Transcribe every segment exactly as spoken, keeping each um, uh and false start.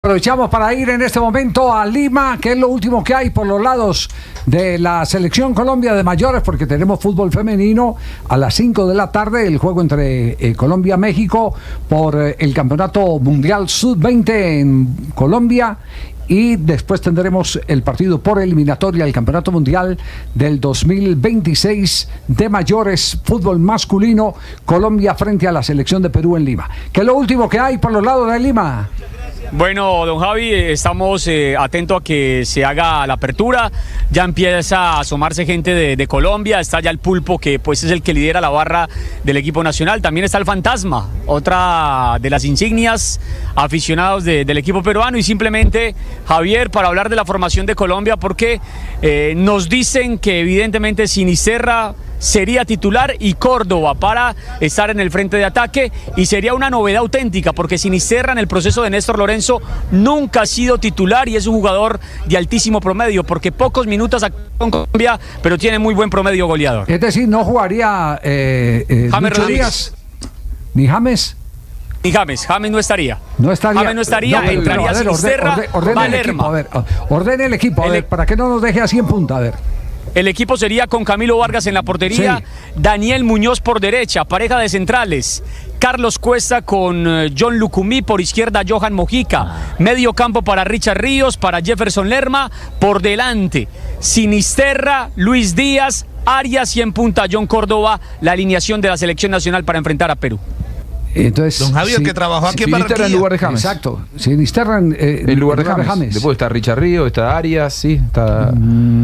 Aprovechamos para ir en este momento a Lima, que es lo último que hay por los lados de la Selección Colombia de mayores, porque tenemos fútbol femenino a las cinco de la tarde, el juego entre eh, Colombia y México por eh, el Campeonato Mundial sub veinte en Colombia, y después tendremos el partido por eliminatoria del Campeonato Mundial del dos mil veintiséis de mayores, fútbol masculino, Colombia frente a la Selección de Perú en Lima. ¿Qué es lo último que hay por los lados de Lima? Bueno, don Javi, estamos eh, atentos a que se haga la apertura. Ya empieza a asomarse gente de, de Colombia. Está ya el Pulpo, que pues es el que lidera la barra del equipo nacional. También está el Fantasma, otra de las insignias aficionados de, del equipo peruano. Y simplemente, Javier, para hablar de la formación de Colombia, porque eh, nos dicen que evidentemente Sinisterra sería titular y Córdoba para estar en el frente de ataque, y sería una novedad auténtica porque Sinisterra en el proceso de Néstor Lorenzo nunca ha sido titular y es un jugador de altísimo promedio, porque pocos minutos con Colombia, pero tiene muy buen promedio goleador. Es decir, no jugaría eh, eh, James Lucho Díaz, ni James. Ni James, James no estaría. No estaría. James no estaría, no, entraría a ver, Sinisterra, orden, orden, ordene el equipo, a ver, ordene el equipo, a el, ver, para que no nos deje así en punta, a ver. El equipo sería con Camilo Vargas en la portería, sí. Daniel Muñoz por derecha, pareja de centrales, Carlos Cuesta con John Lucumí, por izquierda Johan Mojica, medio campo para Richard Ríos, para Jefferson Lerma, por delante Sinisterra, Luis Díaz, Arias y en punta John Córdoba, la alineación de la selección nacional para enfrentar a Perú. Entonces, don Javier, sí, que trabajó aquí en Sinisterra en lugar de James. Exacto, Sinisterra en, eh, en lugar de lugar James. de James. Después está Richard Ríos, está Arias, sí, está...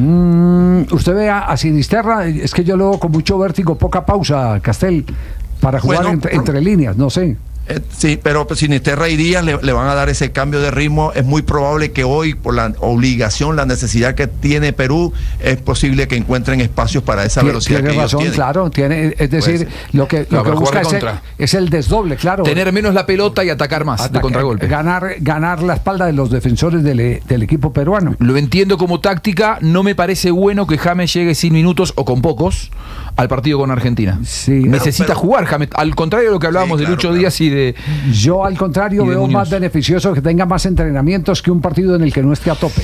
Mm, usted ve a, a Sinisterra, es que yo lo veo con mucho vértigo, poca pausa, Castel, para jugar bueno, entre, entre líneas, no sé. Eh, sí, pero pues, Sinisterra y Díaz le, le van a dar ese cambio de ritmo. Es muy probable que hoy, por la obligación, la necesidad que tiene Perú, es posible que encuentren espacios para esa Tien, velocidad tiene que razón, ellos tienen. Claro, tiene, es decir, pues, lo que, lo no, que busca es el, es el desdoble, claro. Tener menos la pelota y atacar más Ataque, de contragolpe. Ganar, ganar la espalda de los defensores del, del equipo peruano. Lo entiendo como táctica, no me parece bueno que James llegue sin minutos o con pocos al partido con Argentina. Sí, Necesita pero, jugar James, al contrario de lo que hablábamos sí, claro, de Lucho claro. Díaz y de... Yo al contrario veo Muñoz. Más beneficioso que tenga más entrenamientos que un partido en el que no esté a tope.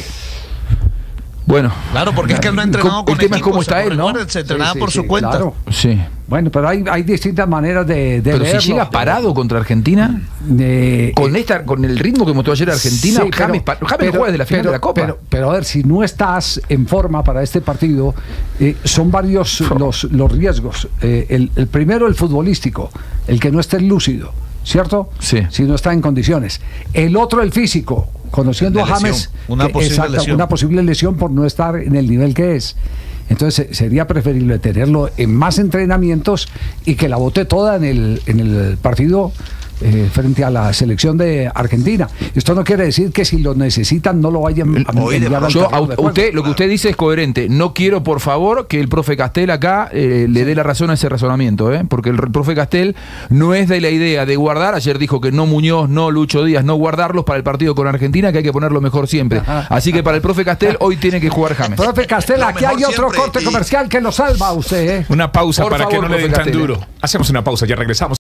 Bueno, claro, porque es que él no ha entrenado con el tema equipos, es cómo está él, ¿no? Se entrenaba sí, sí, por sí, su cuenta. Claro. Sí. Bueno, pero hay, hay distintas maneras de, de pero leerlo. si llega parado contra Argentina, eh, con esta, con el ritmo que mostró ayer Argentina, sí, James, pero, James pero, juega desde la final pero, de la Copa. Pero, pero a ver, si no estás en forma para este partido, eh, son varios oh. los, los riesgos. Eh, el, el primero, el futbolístico, el que no esté lúcido, ¿cierto? Sí. Si no está en condiciones. El otro, el físico, conociendo a James, una, que, posible exacto, lesión. una posible lesión por no estar en el nivel que es. Entonces sería preferible tenerlo en más entrenamientos y que la bote toda en el, en el partido eh, frente a la selección de Argentina. Esto no quiere decir que si lo necesitan no lo vayan a enviar al Yo, terreno de juego. usted, lo que usted dice es coherente. No quiero, por favor, que el profe Castel acá eh, le dé la razón a ese razonamiento, ¿eh? Porque el profe Castel no es de la idea de guardar. Ayer dijo que no Muñoz, no Lucho Díaz, no guardarlos para el partido con Argentina, que hay que ponerlo mejor siempre. Así que para el profe Castel hoy tiene que jugar James. Profe Castel, aquí hay otro corte comercial que lo salva a usted, ¿eh? Una pausa por para favor, que no le den tan Castel. duro. Hacemos una pausa, ya regresamos.